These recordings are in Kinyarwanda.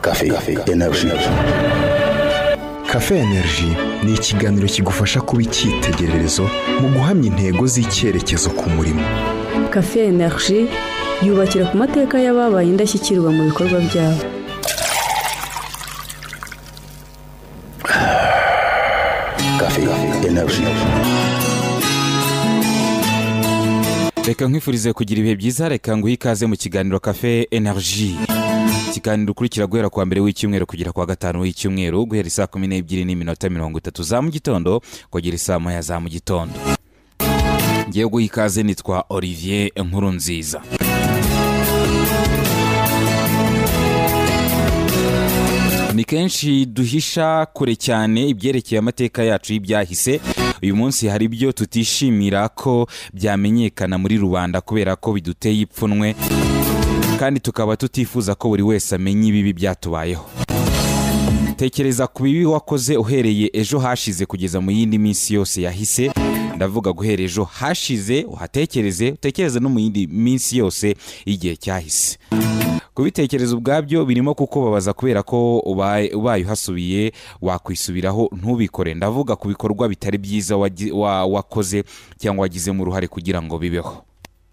Cafe Energy. Cafe Energy ni ikiganiro kigufasha kuba icyitegererezo mu guhamya intego z'icyerekezo ku murimo. Cafe Energy yubakira ku mateka y'ababaye indashyikirwa mu bikorwa byabo. Cafe Energy. Reka nkwifurize kugira ibihe byiza, reka nguhe ikaze mu kiganiro Cafe Energy. Ikiganiro ukurikira guhera kwa mbere w'icyumweru kugera kwa gatanu w'icyumweru, guhera saa 12:30 za mu gitondo kugera saa 1 za mu gitondo. Ngiye guha ikaze, nitwa Olivier Nkurunziza. Ni kenshi duhisha kure cyane ibyerekeye amateka yacu y'ibyahise. Uyu munsi hari ibyo tutishimira ko byamenyekana muri rubanda kubera ko biduteye ipfunwe, kandi tukaba tutifuza ko buri wese amenya ibibi byatubayeho. Tekereza ku bibi wakoze uhereye ejo hashize kugeza mu yindi minsi yose yahise. Ndavuga guhera ejo hashize, utekereze no mu yindi minsi yose igihe cyahise. Kubitekereza ubwabyo birimo kukubabaza kubera ko ubaye uhasubiye wakwisubiraho ntubikore. Ndavuga ku bikorwa bitari byiza wakoze cyangwa wagize mu ruhare kugira ngo bibeho.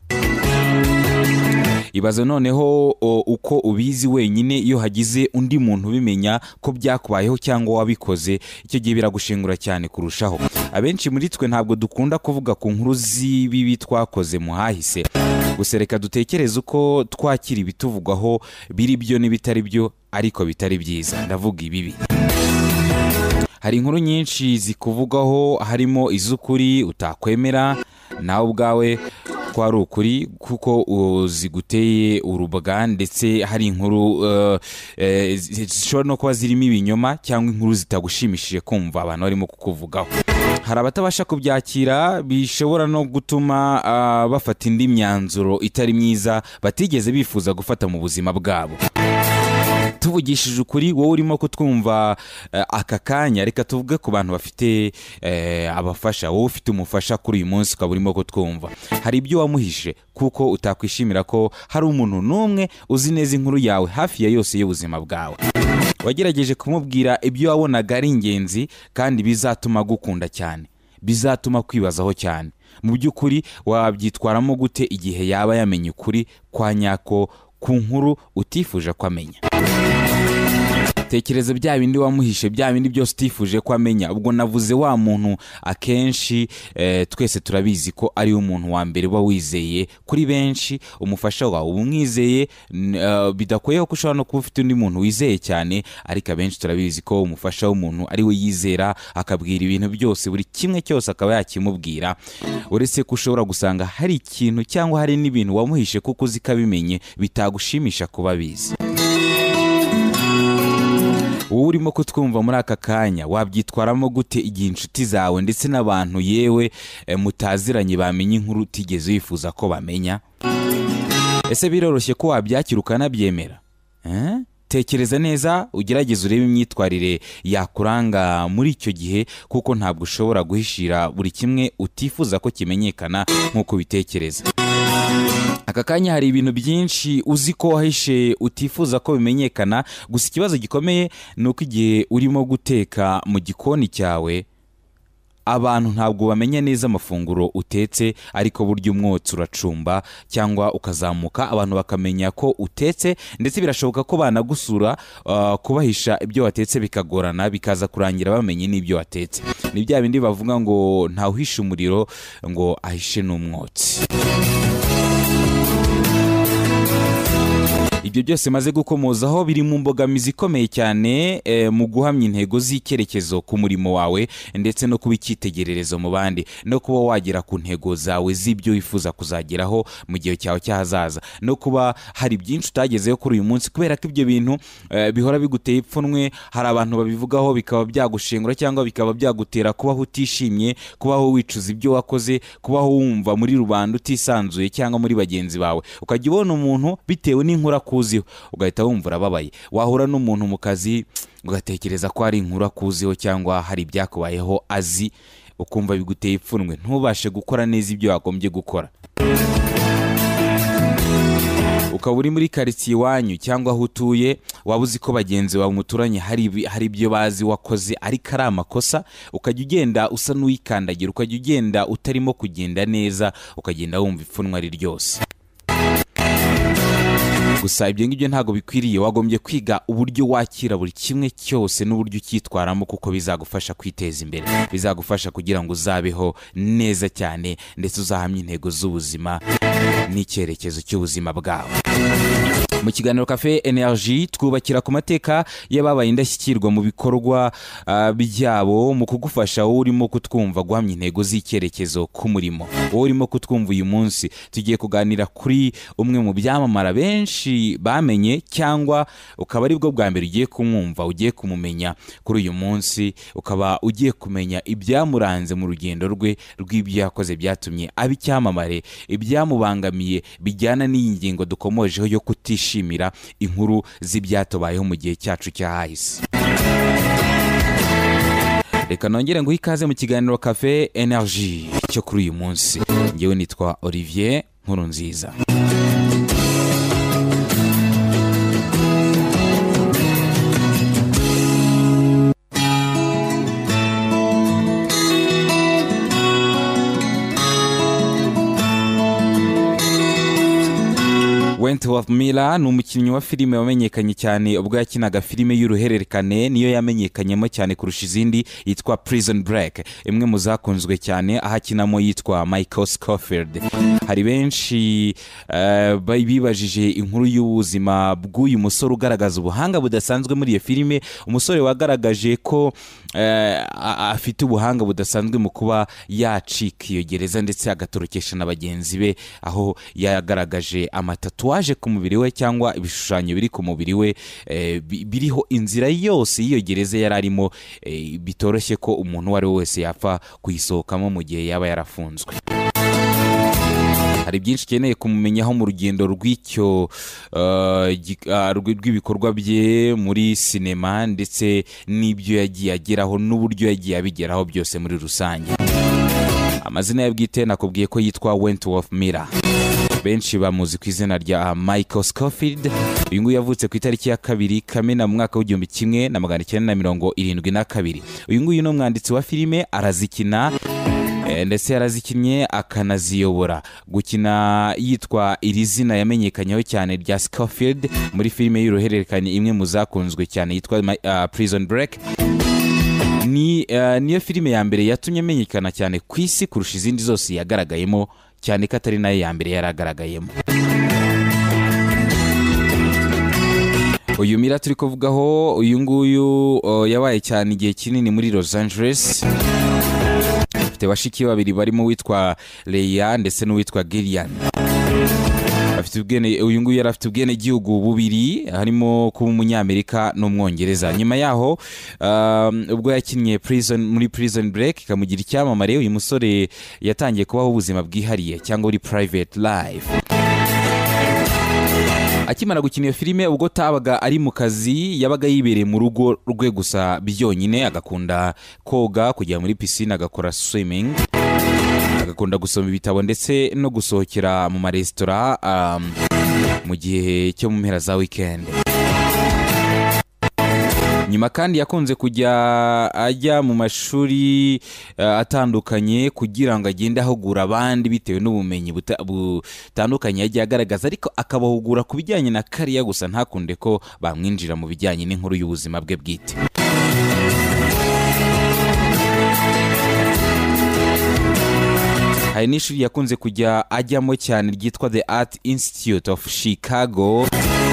Ibaze noneho uko ubizi wenyine, iyo hagize undi muntu ubimenya ko byakubayeho cyangwa wabikoze, icyo gihe biragushengura cyane kurushaho. Abenshi muri twe ntabwo dukunda kuvuga ku nkuru z'ibibi twakoze mu hahise. Gusa reka dutekereze uko twakira ibituvugwaho, biri byo n'ibitari byo ariko bitari byiza. Ndavuga ibibi. Hari inkuru nyinshi zikuvugaho, harimo iz'ukuri utakwemera nawe ubwawe ko ari ukuri kuko ziguteye urubaga, ndetse hari inkuru zishobora no kuba zirimo ibinyoma cyangwa inkuru zitagushimishije kumva abantu barimo kukuvugaho. Hari abatabasha kubyakira, bishobora no gutuma bafata indi myanzuro itari myiza batigeze bifuza gufata mu buzima bwabo. Tuvugishije ukuri, wowe urimo kutwumva aka kanya, reka tuvuge ku bantu bafite abafasha. Wowe ufite umufasha kuri uyu munsi ukaba urimo kutwumva, hari ibyo wamuhishe kuko utakwishimira ko hari umuntu n'umwe uzi neza inkuru yawe hafi ya yose y'ubuzima bwawe. Wagerageje kumubwira ibyo wabonaga ari ingenzi kandi bizatuma gukunda cyane, bizatuma kwibazaho cyane. Mu by'ukuri wabyitwaramo gute igihe yaba yamenye ukuri kwa nyako ku nkuru utifuje ko amenya? Tekereza bya bindi wamuhishe, bya bindi byose utifuje ko amenya. Ubwo navuze wa muntu akenshi twese turabizi ko ari umuntu wa mbere uba wizeye kuri benshi. Umufasha wawe uba umwizeye, bidakwiye ko ushobora no kuba ufite undi muntu wizeye cyane, ariko abenshi turabizi ko umufasha w'umuntu ari we yizera, akabwira ibintu byose, buri kimwe cyose akaba yakimubwira. Uretse ko ushobora gusanga hari ikintu cyangwa hari n'ibintu wamuhishe kuko uzi ko abimenye bitagushimisha kuba bizi. Wowe urimo kutwumva muri aka kanya, wabyitwaramo gute igihe inshuti zawe ndetse n'abantu yewe mutaziranye bamenye inkuru utigeze wifuza ko bamenya? Ese biroroshye ko wabyakira ukanabyemera? Tekereza neza, ugerageze urebe imyitwarire yakuranga muri icyo gihe, kuko ntabwo ushobora guhishira buri kimwe utifuza ko kimenyekana nk'uko bitekereza. Aka kanya hari ibintu byinshi uzi ko wahishe utifuza ko bimenyekana. Gusa ikibazo gikomeye ni uko igihe urimo guteka mu gikoni cyawe, abantu ntabwo bamenya neza amafunguro utetse, ariko burya umwotsi uracumba cyangwa ukazamuka, abantu bakamenya ko utetse, ndetse birashoboka ko banagusura. Kubahisha ibyo watetse bikagorana, bikaza kurangira bamenye n'ibyo watetse. Ni bya bindi bavuga ngo ntawuhisha umuriro ngo ahishe n'umwotsi. Ibyo byose maze gukomozaho biri mu mbogamizi ikomeye cyane mu guhamya intego z'icyerekezo ku murimo wawe, ndetse no kuba icyitegererezo mu bandi, no kuba wagera ku ntego zawe z'ibyo wifuza kuzageraho mu gihe cyawe cy'ahazaza, no kuba hari byinshi utagezeho kuri uyu munsi kubera ko ibyo bintu bihora biguteye ipfunwe. Hari abantu babivugaho bikaba byagushengura cyangwa bikaba byagutera kubaho utishimye, kubaho wicuza ibyo wakoze, kubaho wumva muri rubanda utisanzuye cyangwa muri bagenzi bawe. Ukajya ubona umuntu bitewe n'inkuru akuziho ugahita wumva urababaye. Wahura n'umuntu mu kazi ugatekereza ko hari inkuru akuziho cyangwa hari ibyakubayeho azi, ukumva biguteye ipfunwe, ntubashe gukora neza ibyo wagombye gukora. ukaba uri muri karitsiye iwanyu cyangwa aho utuye, waba uzi ko bagenzi bawe muturanye hari ibyo bazi wakoze ariko ari amakosa, ukajya ugenda usa n'uwikandagira, ukajya ugenda utarimo kugenda neza, ukagenda wumva ipfunwe ari ryose. Gusa ibyo ngibyo ntabwo bikwiriye, wagombye kwiga uburyo wakira buri kimwe cyose n'uburyo ucyitwaramo, kuko bizagufasha kwiteza imbere, bizagufasha kugira ngo uzabeho neza cyane ndetse uzahamye intego z'ubuzima n'icyerekezo cy'ubuzima bwawe. Mu kiganiro Cafe Energy twubakira ku mateka y'ababaye indashyikirwa mu bikorwa byabo, mu kugufasha wowe urimo kutwumva guhamya intego z'icyerekezo k'umurimo. Wowe urimo kutwumva uyu munsi, tugiye kuganira kuri umwe mu byamamara benshi bamenye, cyangwa ukaba ari bwo bwa mbere ugiye kumwumva, ugiye kumumenya kuri uyu munsi, ukaba ugiye kumenya ibyamuranze mu rugendo rwe rw'ibyo yakoze byatumye aba icyamamare, ibyamubangamiye bijyana n'iyi ngingo dukomojeho yo kutishimira inkuru z'ibyatubayeho mu gihe cyacu cyahahise. Reka nongere nguhe ikaze mu kiganiro Cafe Energy cyo kuri uyu munsi. Ngewe nitwa Olivier Nkurunziza. Wentworth Miller ni umukinnyi wa filime wamenyekanye cyane ubwo yakinaga filime y'uruhererekane, niyo yamenyekanyemo cyane kurusha izindi, yitwa Prison Break, imwe mu zakunzwe cyane, aho akinamo yitwa Michael Scofield. Hari benshi bibajije inkuru y'ubuzima bw'uyu musore ugaragaza ubuhanga budasanzwe muri iyo filime, umusore wagaragaje ko afite ubuhanga budasanzwe mu kuba yacika iyo gereza ndetse agatorokesha na bagenzi be, aho yagaragaje amatatuwaje ku mubiri we cyangwa ibishushanyo biri ku mubiri we biriho inzira yose y'iyo gereza yari arimo, bitoroshye ko umuntu uwo ari we wese yapfa kuyisohokamo mu gihe yaba yarafunzwe. Hari byinshi ukeneye kumumenyaho mu rugendo rw'ibikorwa bye muri sinema, ndetse n'ibyo yagiye ageraho n'uburyo yagiye abigeraho byose muri rusange. Amazina ye bwite nakubwiye ko yitwa Wentworth Miller, benshi bamuzi ku izina rya Michael Scofield. Uyu nguyu yavutse ku itariki ya 2 Kamena mu mwaka w'1972. Uyu nguyu ni umwanditsi wa filime, arazikina ndetse yarazikinnye akanaziyobora. Gukina yitwa iri zina yamenyekanyeho cyane rya Scofield muri filime y'uruhererekane imwe mu zakunzwe cyane yitwa Prison Break. Niyo filime ya mbere yatumye amenyekana cyane ku isi kurusha izindi zose yagaragayemo, cyane ko atari nayo ya mbere yaragaragayemo. Uyu Miller turi kuvugaho, uyu nguyu yabaye cyane igihe kinini muri Los Angeles. Afite bashiki babiri barimo witwa Leia ndetse n'uwitwa Gillian. Uyu nguyu yari afite ubwene gihugu bubiri, harimo kuba umunyamerika n'umwongereza. Nyuma yaho ubwo yakinnye muri Prison Break ikamugira icyamamare, uyu musore yatangiye kubaho ubuzima bwihariye cyangwa muri private life. Akimara gukina iyo filime, ubwo tabaga ari mu kazi, yabaga yibereye mu rugo rwe gusa byonyine, agakunda koga, kujya muri piscine, agakora swimming, agakunda gusoma ibitabo ndetse no gusohokera mu maresitora mu gihe cyo mu mpera za weekend. Nyuma kandi yakunze kujya ajya mu mashuri atandukanye kugira ngo agende ahugura abandi bitewe n'ubumenyi butandukanye yagiye agaragaza, ariko akabahugura ku bijyanye na kariya gusa, ntakunde ko bamwinjira mu bijyanye n'inkuru y'ubuzima bwe bwite. Hari n'ishuri yakunze kujya ajyamo cyane ryitwa The Art Institute of Chicago,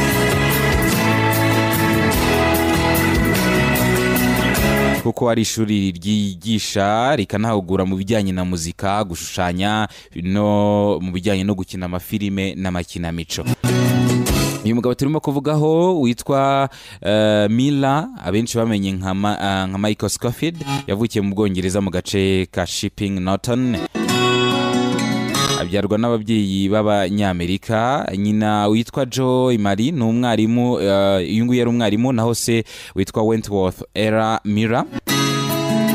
kuko ari ishuri ryigisha rikanahugura mu bijyanye na muzika, gushushanya no mu bijyanye no gukina amafilime n'amakinamico. Uyu mugabo turimo kuvugaho witwa Miller, abenshi bamenye nka Michael Scofield, yavukiye mu Bwongereza mu gace ka Shipping Norton. Abyarwa n'ababyeyi b'Abanyamerika. Nyina witwa Joy Marie ni umwarimu, uyu nguyu yari umwarimu, naho se witwa Wentworth Miller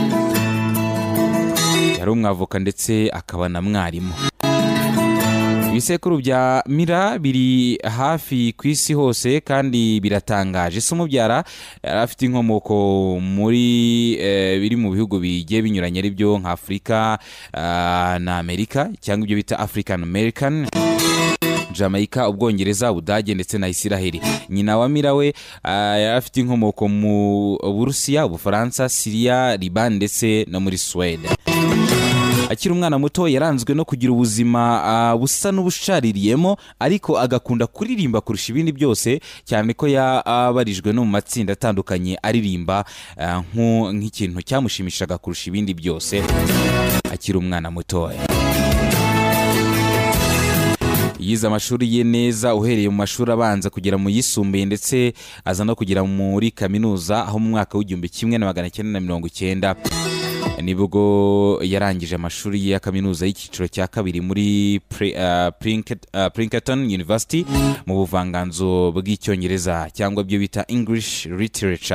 yari umwavoka ndetse akaba na mwarimu. ibisekuru bya Mira biri hafi ku isi hose kandi biratangaje. Se umubyara yari afite inkomoko muri biri mu bihugu bigiye binyuranye ari byo nka Afurika na Amerika cyangwa ibyo bita African American, Jamaica, Ubwongereza, Ubudage ndetse na Isiraheli. Nyina wa Mira we yari afite inkomoko mu Burusiya, Ubufaransa, Syria, Liban ndetse no muri Sweden. Akiri umwana muto yaranzwe no kugira ubuzima busa n'ubushaririyemo, ariko agakunda kuririmba kurusha ibindi byose, cyane ko yabarijwe no mu matsinda atandukanye aririmba nk'ikintu cyamushimishaga kurusha ibindi byose akiri umwana muto. Yize amashuri ye neza uhereye mu mashuri abanza kugera mu yisumbuye, ndetse aza no kugera muri kaminuza, aho mu mwaka w'1990 nibwo yarangije amashuri ya kaminuza y'icyiciro cya kabiri muri Princeton University mu buvanganzo bw'icyongereza cyangwa byo bita English Literature.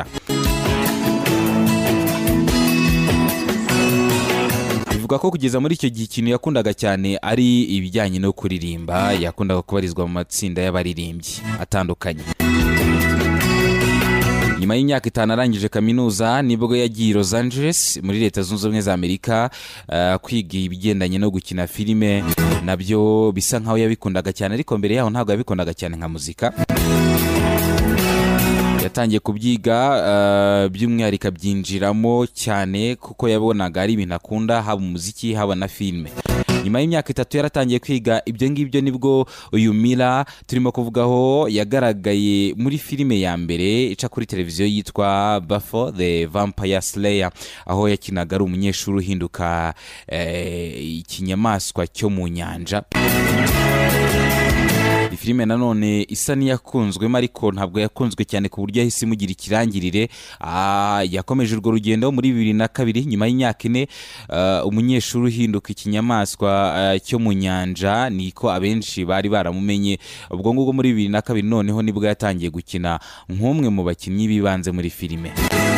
Bivuga ko kugeza muri icyo gihe ikintu yakundaga cyane ari ibijyanye no kuririmba. Yakundaga kubarizwa mu matsinda y'abaririmbyi atandukanye. Nyuma y'imyaka 5 arangije kaminuza nibwo yagiye Los Angeles muri Leta Zunze Ubumwe za Amerika kwiga ibigendanye no gukina filime. Nabyo bisa nkaho yabikundaga cyane, ariko mbere yaho ntabwo yabikundaga cyane nka muzika. Yatangiye kubyiga by'umwihariko byinjiramo cyane kuko yabonaga ari ibintu akunda, haba umuziki haba na filime. Nyuma y'imyaka 3 yaratangiye kwiga ibyo ngibyo, nibwo uyu Mira turimo kuvugaho yagaragaye muri filime ya mbere ica kuri televiziyo yitwa Buffy the Vampire Slayer, aho yakinaga ari umunyeshuri uhinduka ikinyamaswa cyo mu nyanja. Filime nanone isa n'iyakunzwemo, ariko ntabwo yakunzwe cyane ku buryo yahise imugira ikirangirire. Yakomeje urwo rugendo muri 2002. Nyuma y'imyaka 4 umunyeshuri uhinduka ikinyamaswa cyo mu nyanja niko abenshi bari baramumenye. Ubwo ngubwo muri 2002 noneho nibwo yatangiye gukina nk'umwe mu bakinnyi bibanze muri filime.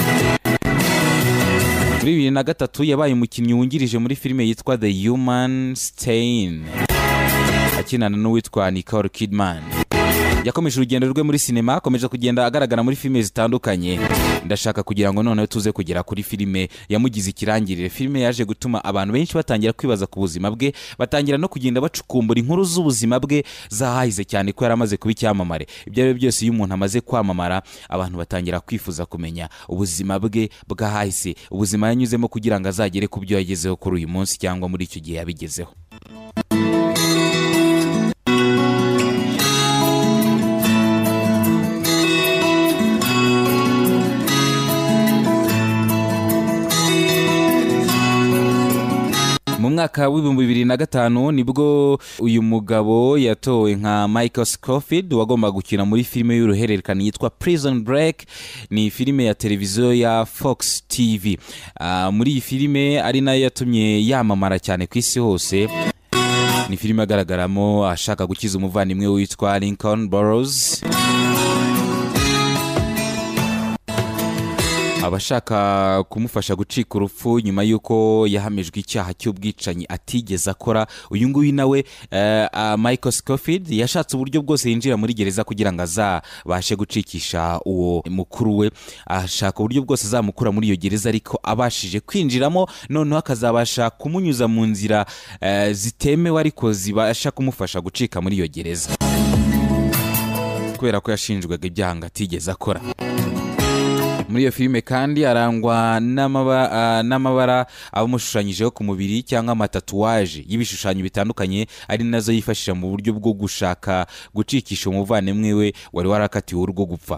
Muri 2003 yabaye umukinnyi wungirije muri filime yitwa The Human Stain, akinana n'uwitwa Nicole Kidman. Yakomeje urugendo rwe muri sinema, akomeje kugenda agaragara muri filime zitandukanye. Ndashaka kugira ngo noneho tuze kugera kuri filime yamugize ikirangirire. Filime yaje gutuma abantu benshi batangira kwibaza ku buzima bwe, batangira no kugenda bacukumbura inkuru z'ubuzima bwe zahahize cyane ko yaramaze kuba icyamamare. Ibyo ari byose iyo umuntu amaze kwamamara, abantu batangira kwifuza kumenya ubuzima bwe bwahahise, ubuzima yanyuzemo kugira ngo azagere ku byo yagezeho kuri uyu munsi cyangwa muri icyo gihe yabigezeho. Mu mwaka w'2005 nibwo uyu mugabo yatowe nka Michael Scofield wagomba gukina muri filime y'uruhererekane yitwa Prison Break. Ni filime ya televiziyo ya Fox TV. Muri iyi filime ari nayo yatumye yamamara cyane ku isi hose. Ni filime agaragaramo ashaka gukiza umuvandimwe witwa Lincoln Burrows. Abashaka kumufasha gucika urupfu nyuma yuko yahamijwe icyaha cy'ubwicanyi atigeze akora. Uyu nguyu nawe Michael Scofield yashatse uburyo bwose yinjira muri gereza kugira ngo azabashe gucikisha uwo mukuru we. Ashaka uburyo bwose azamukura muri iyo gereza, ariko abashije kwinjiramo noneho akazabasha kumunyuza mu nzira zitemewe ariko zibasha kumufasha gucika muri iyo gereza, kubera ko yashinjwaga ibyaha ngo atigeze akora. Muri iyo filime kandi arangwa n'amabara abamushushanyijeho ku mubiri cyangwa amatatuwaje y'ibishushanyo bitandukanye, ari nazo yifashisha mu buryo bwo gushaka gucikisha umuvandimwe we wari warakatiwe urwo gupfa.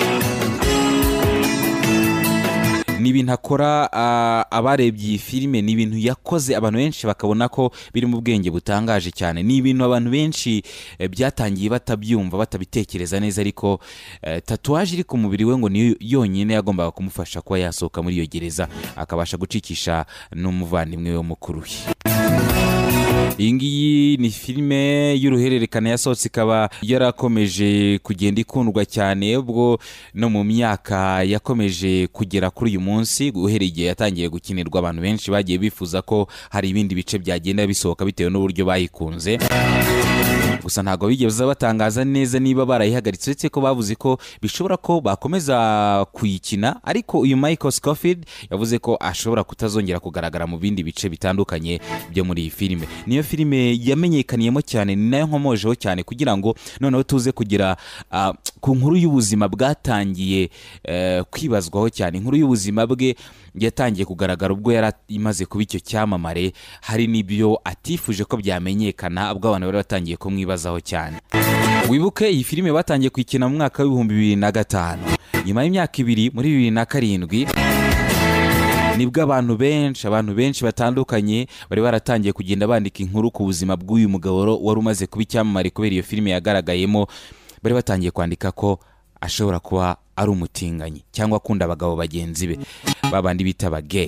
Ni ibintu akora, abarebye iyi filime ni ibintu yakoze abantu benshi bakabona ko biri mu bwenge butangaje cyane. Ni ibintu abantu benshi byatangiye batabyumva batabitekereza neza, ariko tatuwaje iri ku mubiri we ngo ni yonyine yagombaga kumufasha kuba yasohoka muri iyo gereza akabasha gucikisha n'umuvandimwe we mukuru we. Iyi ngiyi ni filime y'uruhererekane yasohotse, ikaba yarakomeje kugenda ikundwa cyane, ubwo no mu myaka yakomeje kugera kuri uyu munsi. Uhereye igihe yatangiye gukinirwa, abantu benshi bagiye bifuza ko hari ibindi bice byagenda bisohoka bitewe n'uburyo bayikunze. gusa ntabwo bigeze batangaza neza niba barayihagaritse uretse ko bavuze ko bishobora ko bakomeza kuyikina, ariko uyu Michael Scofield yavuze ko ashobora kutazongera kugaragara mu bindi bice bitandukanye byo muri iyi filime. Niyo filime yamenyekaniyemo cyane, ni nayo nkomojeho cyane kugira ngo noneho tuze kugira ku nkuru y'ubuzima bwatangiye kwibazwaho cyane. Inkuru y'ubuzima bwe yatangiye kugaragara ubwo yari imaze kuba icyo cyamamare, hari n'ibyo atifuje ko byamenyekana ubwo abantu bari batangiye kumwibazaho cyane. Wibuke iyi filime batangiye kuyikina mu mwaka w'2005, nyuma y'imyaka 2 muri 2007 nibwo abantu benshi batandukanye bari baratangiye kugenda bandika inkuru ku buzima bw'uyu mugabo wari umaze kuba icyamamare kubera iyo filime yagaragayemo. Bari batangiye kwandika ko ashobora kuba ari umutinganyi cyangwa akunda abagabo bagenzi be, babandi bita ba gay.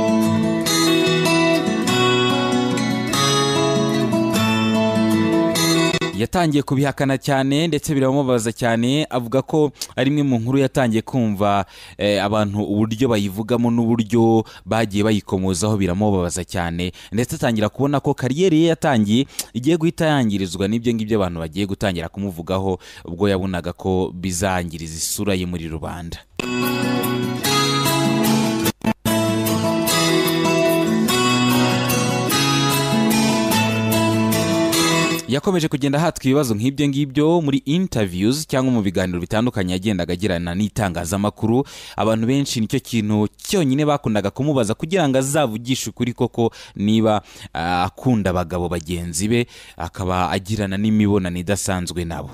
Yatangiye kubihakana cyane ndetse biramubabaza cyane, avuga ko ari imwe mu nkuru yatangiye kumva abantu uburyo bayivugamo n'uburyo bagiye bayikomozaho biramubabaza cyane, ndetse atangira kubona ko kariyeri ye yatangiye igiye guhita yangirizwa n'ibyo ngibyo abantu bagiye gutangira kumuvugaho, ubwo yabonaga ko bizangiriza isura ye muri rubanda. Yakomeje kugenda hatwa ibibazo nk'ibyo ngibyo muri interviews cyangwa mu biganiro bitandukanye yagendaga agirana n'itangazamakuru. Abantu benshi nicyo kintu cyonyine bakundaga kumubaza kugira ngo azavugishe ukuri koko niba akunda abagabo bagenzi be, akaba agirana n'imibonano idasanzwe nabo.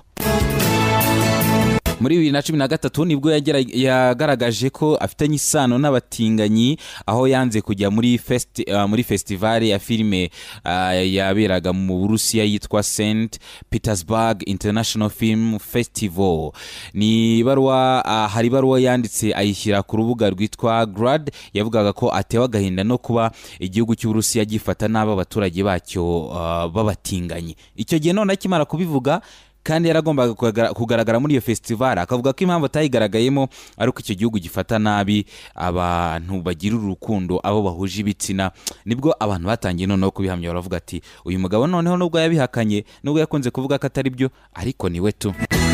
Muri 2013 nibwo yagaragaje ko afitanye isano n'abatinganyi, aho yanze kujya muri festival ya filime yaberaga mu Burusiya yitwa St. Petersburg International Film Festival. Ni hari ibaruwa yanditse ayishyira ku rubuga rwitwa Grad, yavugaga ko atewe agahinda no kuba igihugu cy'Uburusiya gifata n'aba abaturage bacyo babatinganyi. Icyo gihe none akimara kubivuga kandi yaragombaga kugaragara muri iyo festival, akavuga ko impamvu atayigaragayemo ari uko icyo gihugu gifata nabi abantu bagira urukundo abo bahuje ibitsina. Nibwo abantu batangiye noneho kubihamya, baravuga ati uyu mugabo noneho nubwo yabihakanye, nubwo yakunze kuvuga ko atari byo, ariko niwe tu.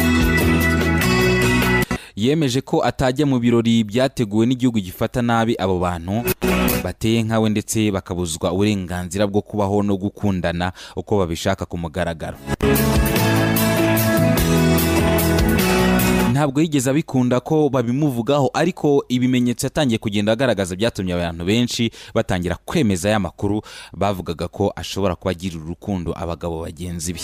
Yemeje ko atajya mu birori byateguwe n'igihugu gifata nabi abo bantu bateye nkawe, ndetse bakabuzwa uburenganzira bwo kubaho no gukundana uko babishaka ku mugaragaro. Ntabwo yigeze abikunda ko babimuvugaho, ariko ibimenyetso yatangiye kugenda agaragaza byatumye abantu benshi batangira kwemeza aya makuru. Bavugaga ko ashobora kuba agirira urukundo abagabo bagenzi be.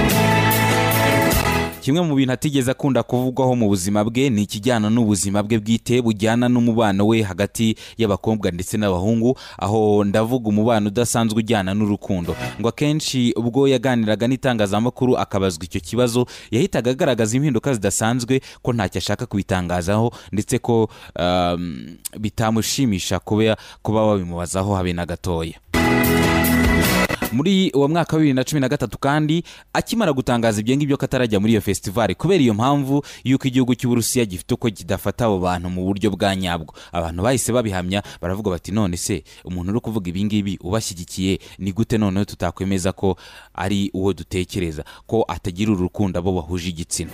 Kimwe mu bintu atigeze akunda kuvugwaho mu buzima bwe ni ikijyana n'ubuzima bwe bwite bujyana n'umubano we hagati y'abakobwa ndetse n'abahungu, aho ndavuga umubano udasanzwe ujyana n'urukundo. Ngo akenshi ubwo yaganiraga n'itangazamakuru akabazwa icyo kibazo, yahitaga agaragaza impinduka zidasanzwe, ko ntacyo ashaka kubitangazaho, ndetse ko bitamushimisha kuba babimubazaho habe na gatoya. Muri uwo mwaka wa 2013 kandi akimara gutangaza ibyo ngibyo ko atarajya muri iyo festival kubera iyo mpamvu yuko igihugu cy'Uburusiya gifite uko kidafata abo bantu mu buryo bwa nyabwo, abantu bahise babihamya, baravuga bati none se umuntu uri kuvuga ibi ngibi ubashyigikiye ni gute noneho tutakwemeza ko ari uwo dutekereza, ko atagira urukundo abo bahuje igitsina.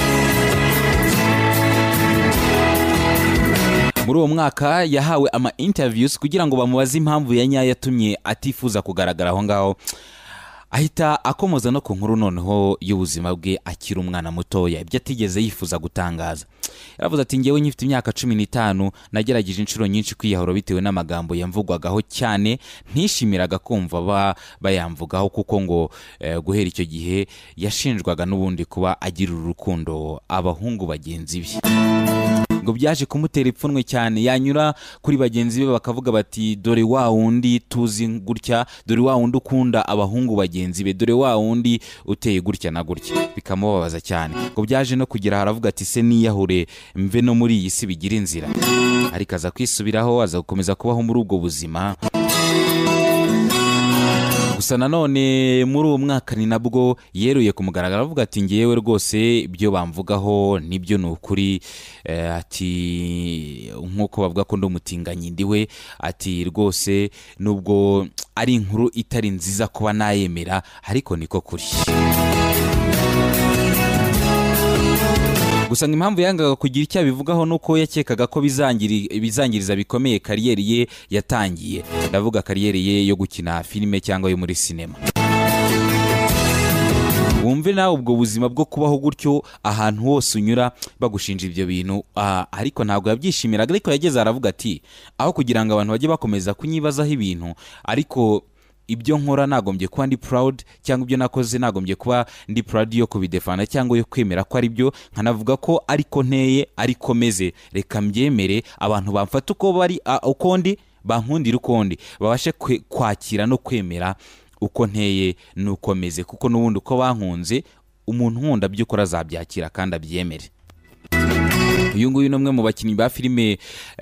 Muri uwo mwaka yahawe ama interviews kugira ngo bamubaze impamvu ya nyayo yatumye atifuza kugaragara aho ngaho. Ahita akomoza no ku nkuru noneho y'ubuzima bwe akiri umwana mutoya, ibyo atigeze yifuza gutangaza. Yaravuze ati ngewe nyifite imyaka 15 nagerageje inshuro nyinshi kwiyahura bitewe n'amagambo yamvugwagaho cyane, ntishimiraga kumva bayamvugaho, kuko ngo guhera icyo gihe yashinjwaga n'ubundi kuba agira urukundo abahungu bagenzi be. Ngo byaje kumutera ipfunwe cyane, yanyura kuri bagenzi be bakavuga bati dore wa wundi tuzi gutya, dore wa wundi ukunda abahungu bagenzi be, dore wa wundi uteye gutya na gutya, bikamubabaza cyane. Ngo byaje no kugira haravuga ati se niyahure mve no muri iyi si bigira inzira, ariko aza kwisubiraho, aza gukomeza kubaho muri ubwo buzima. Gusa nanone muri uwo mwaka ni nabwo yeruye kumugaragara, avuga ati ngewe rwose ibyo bamvugaho nibyo ni ukuri, ati nkuko bavuga ko ndumutinganyi ndiwe, ati rwose nubwo ari inkuru itari nziza kuba nayemera, ariko niko kuri. gusa ngo impamvu yangaga kugira icyo abivugaho nuko yakekaga ko bizangiriza bikomeye kariyeri ye yatangiye, ndavuga kariyeri ye yo gukina filime cyangwa yo muri sinema. Wumve nawe ubwo buzima bwo kubaho gutyo ahantu hose unyura bagushinja ibyo bintu, ariko ntabwo yabyishimiraga. Ariko yageze aravuga ati aho kugira ngo abantu bajye bakomeza kunyibazaho ibintu, ariko ibyo nkora nagombye kuba ndi proud, cyangwa ibyo nakoze nagombye kuba ndi proud yo kubidefana cyangwa yo kwemera ko ari byo, nkanavuga ko ariko nteye ariko meze, reka mbyemere abantu bamfata uko bari uko ndi, bankundira uko ndi, babashe kwakira no kwemera uko nteye nuko meze, kuko n'ubundi uko bankunze umuntu nkunda by'ukora azabyakira kandi abyemere. Uyu nguyu ni umwe mu bakinnyi ba filime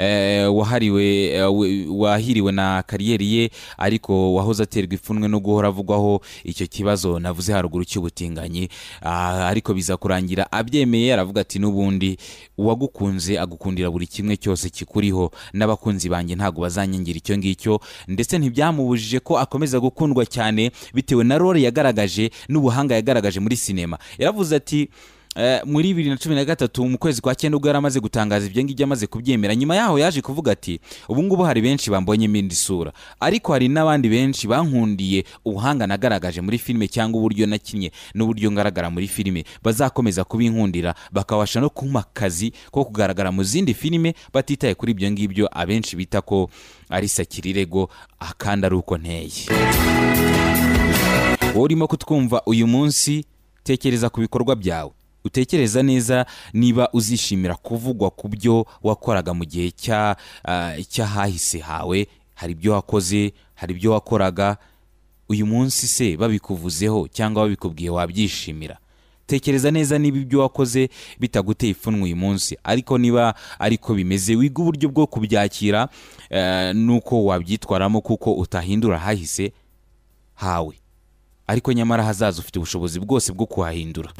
wahiriwe na kariyeri ye, ariko wahoze aterwa ipfunwe no guhora avugwaho icyo kibazo navuze haruguru cy'ubutinganyi, ariko biza kurangira abyemeye. Aravuga ati n'ubundi uwagukunze agukundira buri kimwe cyose kikuriho, n'abakunzi banjye ntabwo bazanyangira icyo ngicyo, ndetse ntibyamubujije ko akomeza gukundwa cyane bitewe na role yagaragaje n'ubuhanga yagaragaje muri sinema. Yaravuze ati muri 2013 mu kwezi kwa 9 ubwo yaramaze gutangaza ibyo ngibyo amaze kubyemera, nyuma yaho yaje kuvuga ati ubu ngubu hari benshi bambonyemo indi sura, ariko hari n'abandi benshi bankundiye ubuhanga nagaragaje muri filime cyangwa uburyo nakinnye n'uburyo ngaragara muri filime, bazakomeza kubinkundira bakabasha no kumpa akazi ko kugaragara mu zindi filime batitaye kuri ibyo ngibyo abenshi bita ko ari sakirirego akandi ari uko nteye. Wowe urimo kutwumva uyu munsi, tekereza ku bikorwa byawe, utekereza neza niba uzishimira kuvugwa ku byo wakoraga mu gihe cyahahise hawe. Hari ibyo wakoze, hari ibyo wakoraga, uyu munsi se babikuvuzeho cyangwa babikubwiye wabyishimira? Tekereza neza niba ibyo wakoze bitaguteye ipfunwe uyu munsi, ariko niba ariko bimeze, wiga uburyo bwo kubyakira nuko wabyitwaramo, kuko utahindura hahise hawe, ariko nyamara hazaza ufite ubushobozi bwose bwo kuhahindura.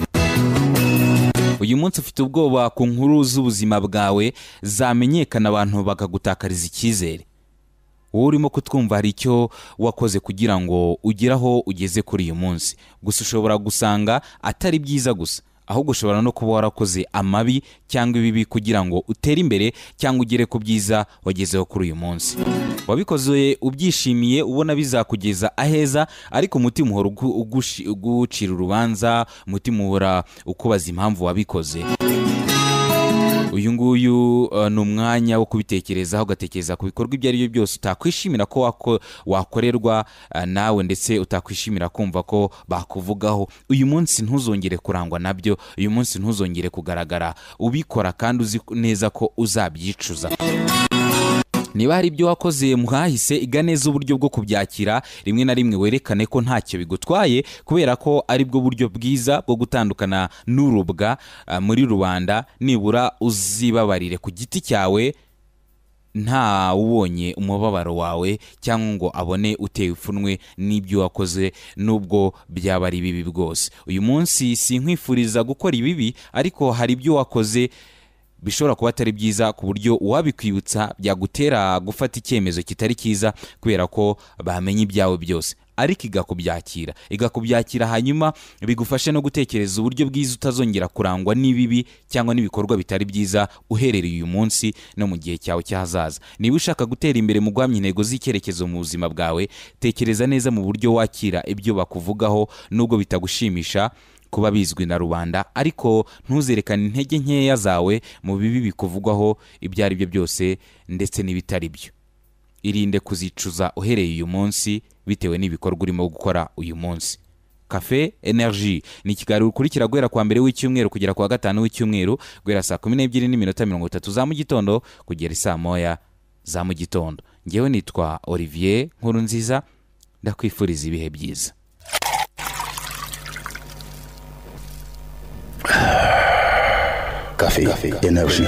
Uyu munsi ufite ubwoba ku nkuru z'ubuzima bwawe zamenyekana abantu bakagutakariza icyizere. Wowe urimo kutwumva hari icyo wakoze kugira ngo ugere aho ugeze kuri uyu munsi, gusa ushobora gusanga atari byiza gusa, ahubwo ushobora no kuba warakoze amabi cyangwa ibibi kugira ngo utere imbere cyangwa ugere ku byiza wagezeho kuri uyu munsi. Wabikoze ubyishimiye ubona bizakugeza aheza, ariko umutima uhora ugucira urubanza, umutima uhora ukubaza impamvu wabikoze. Uyu nguyu ni umwanya wo kubitekerezaho, ugatekereza ku bikorwa ibyo ari byo byose utakwishimira ko wakorerwa nawe, ndetse utakwishimira kumva ko bakuvugaho. Uyu munsi ntuzongere kurangwa nabyo, uyu munsi ntuzongere kugaragara ubikora kandi uzi neza ko uzabyicuza. Niba hari ibyo wakoze muhahise, iga neza uburyo bwo kubyakira, rimwe na rimwe werekane ko ntacyo bigutwaye, kubera ko ari bwo buryo bwiza bwo gutandukana n'urubwa muri rubanda. Nibura uzibabarire ku giti cyawe, nta ubonye umubabaro wawe cyangwa ngo abone uteye ipfunwe n'ibyo wakoze, nubwo byaba ari bibi bwose. Uyu munsi sinkwifuriza gukora ibibi, ariko hari ibyo wakoze bishobora kuba atari byiza, ku buryo uwabikwibutsa byagutera gufata icyemezo kitari cyiza, kubera ko bamenye ibyawe byose. Ariko igakubyakira hanyuma bigufashe no gutekereza uburyo bwiza utazongera kurangwa n'ibibi cyangwa n'ibikorwa bitari byiza uherereye uyu munsi no mu gihe cyawe cy'ahazaza. Niba ushaka gutera imbere mu guhamya intego z'icyerekezo mu buzima bwawe, tekereza neza mu buryo wakira ibyo bakuvugaho, nubwo bitagushimisha kuba bizwi na rubanda, ariko ntuzerekane intege nkeya zawe mu bibi bikuvugwaho ibyo ari byo byose ndetse n'ibitari byo. Irinde kuzicuza uhereye uyu munsi bitewe n'ibikorwa urimo gukora uyu munsi. Cafe Energy ni ikiganiro ukurikira guhera kwa mbere w'icyumweru kugera kwa gatanu w'icyumweru, guhera saa 12:30 za mu gitondo kugera saa 1 za mu gitondo. Ngewe nitwa Olivier Nkurunziza, ndakwifuriza ibihe byiza. Cafe Energy.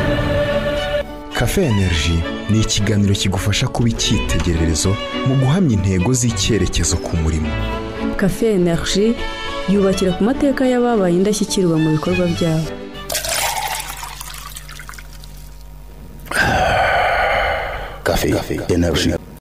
Cafe Energy ni ikiganiro kigufasha kuba icyitegererezo mu guhamya intego z'icyerekezo ku murimo. Cafe Energy yubakira ku mateka y'ababaye indashyikirwa mu bikorwa byabo. Cafe Energy.